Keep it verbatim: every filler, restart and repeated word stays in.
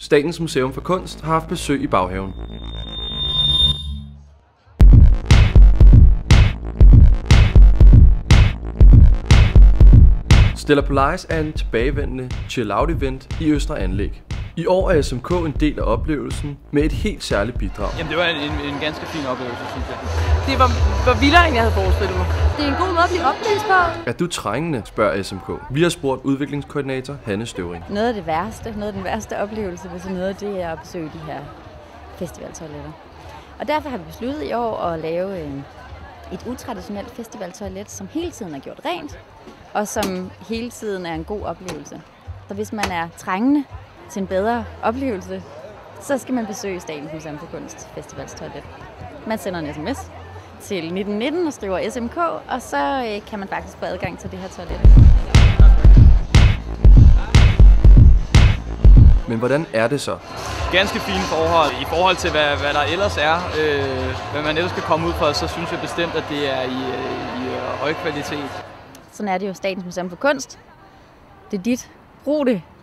Statens Museum for Kunst har haft besøg i baghaven. Stella Polaris er en tilbagevendende chill-out-event i Østre Anlæg. I år er S M K en del af oplevelsen med et helt særligt bidrag. Jamen det var en, en, en ganske fin oplevelse, synes jeg. Det var, var vildere, end jeg havde forestillet mig. Det er en god måde at blive oplyst på. Er du trængende, spørger S M K. Vi har spurgt udviklingskoordinator Hanne Støvring. Noget af det værste, noget af den værste oplevelse ved sådan noget, det er at besøge de her festivaltoiletter. Og derfor har vi besluttet i år at lave en, et utraditionelt festivaltoilet, som hele tiden er gjort rent, og som hele tiden er en god oplevelse. Så hvis man er trængende til en bedre oplevelse, så skal man besøge Statens Museum for Kunst Festivalstoilet. Man sender en sms til nitten nitten og skriver S M K, og så kan man faktisk få adgang til det her toilet. Men hvordan er det så? Ganske fine forhold. I forhold til, hvad, hvad der ellers er, øh, hvad man ellers skal komme ud for, så synes jeg bestemt, at det er i, i, i høj kvalitet. Sådan er det jo Statens Museum for Kunst. Det er dit. Brug det.